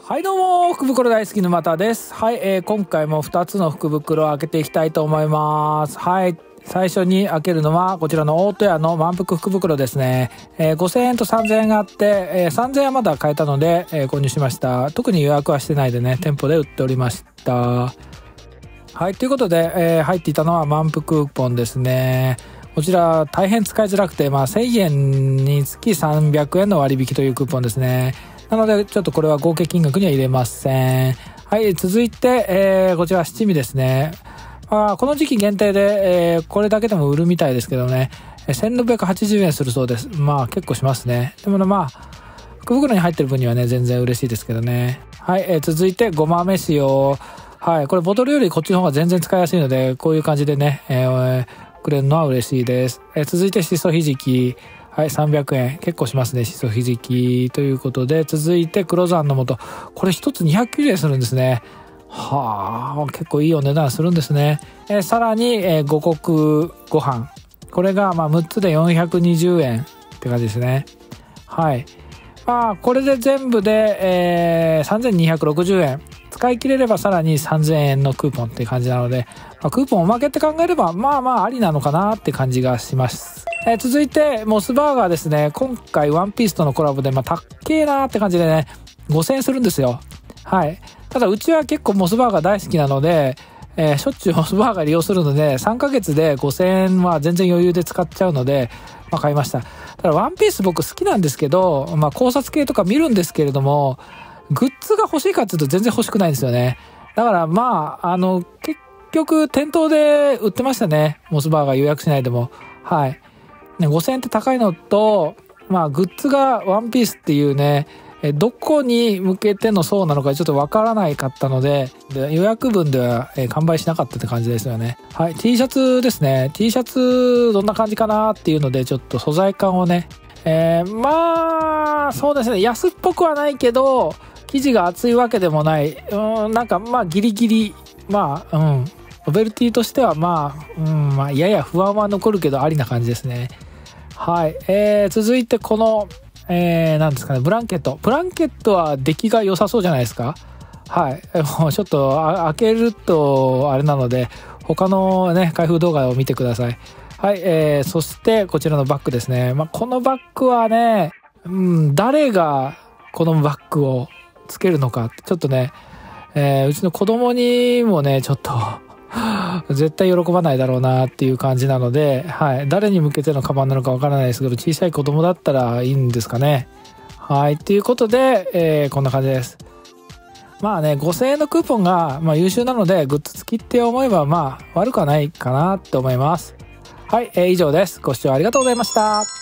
はいどうも、福袋大好き沼田です。はい、今回も2つの福袋を開けていきたいと思います。はい、最初に開けるのはこちらの大戸屋の満腹福袋ですね。5000円と3000円があって、3000円はまだ買えたので、購入しました。特に予約はしてないでね、店舗で売っておりました。はい、ということで、入っていたのは満腹クーポンですね。こちら大変使いづらくて、1000円につき300円の割引というクーポンですね。なのでちょっとこれは合計金額には入れません。はい、続いて、こちら七味ですね。この時期限定で、これだけでも売るみたいですけどね、1680円するそうです。結構しますね。でも福袋に入ってる分にはね全然嬉しいですけどね。はい、続いてごま飯を、はい、これボトルよりこっちの方が全然使いやすいので、こういう感じでね、くれるのは嬉しいです。続いてしそひじき、はい、300円。結構しますね、しそひじきということで、続いて黒山の素。これ一つ290円するんですね。結構いいお値段するんですね。さらに、五穀ご飯。これが6つで420円って感じですね。はい。これで全部で、3260円。使い切れればさらに3000円のクーポンって感じなので、クーポンおまけって考えればありなのかなって感じがします。続いてモスバーガーですね。今回ワンピースとのコラボでたっけーなーって感じでね5000円するんですよ。はい。ただうちは結構モスバーガー大好きなので、しょっちゅうモスバーガー利用するので3ヶ月で5000円は全然余裕で使っちゃうので、買いました。ただワンピース僕好きなんですけど、考察系とか見るんですけれども、グッズが欲しいかっていうと全然欲しくないんですよね。だから結局店頭で売ってましたね、モスバーガー予約しないでも。はい。5000円って高いのと、グッズがワンピースっていうね、どこに向けての層なのかちょっとわからないかったので、予約分では完売しなかったって感じですよね。はい、T シャツですね。T シャツどんな感じかなっていうので、ちょっと素材感をね、そうですね、安っぽくはないけど、生地が厚いわけでもない。ギリギリ、ノベルティとしてはやや不安は残るけどありな感じですね。はい。続いてこの、なんですかね、ブランケット。ブランケットは出来が良さそうじゃないですか。はい。もうちょっと開けるとあれなので、他のね、開封動画を見てください。はい。そしてこちらのバッグですね。このバッグはね、誰がこのバッグをつけるのか、ちょっとね、うちの子供にもね、ちょっと、絶対喜ばないだろうなっていう感じなので、はい、誰に向けてのカバンなのかわからないですけど、小さい子供だったらいいんですかね。はい、ということで、こんな感じです。5000円のクーポンが優秀なので、グッズ付きって思えば悪くはないかなって思います。はい、以上です。ご視聴ありがとうございました。